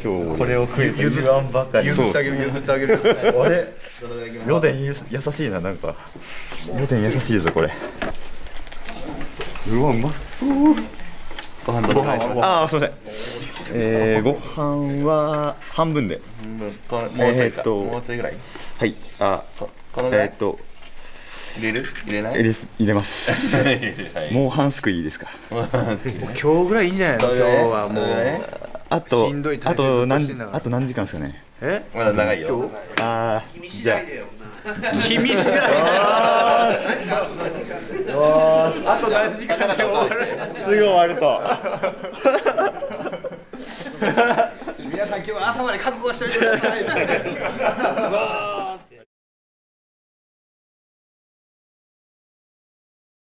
今日これを食えと言わんばかり。 譲ってあげる譲ってあげる。 あれロデン優しいな、なんかロデン優しいぞこれ。うわ、うまそう。 ご飯どうぞ。 ああ、すみません。ご飯は半分で。 もうちょいか。もうちょいぐらい。 はい。あ、 このぐらい。入れる？入れない？ 入れます。もう半すくいいですか。 今日ぐらいいいんじゃないの？今日はもう。 あとしんどい体勢ずっとしてんだから。 あと何時間ですかね。 まだ長いよ。 ああ、じゃあ。 君次第。 あと何時間で終わる？ すぐ終わると。 皆さん今日は朝まで覚悟しておいてください。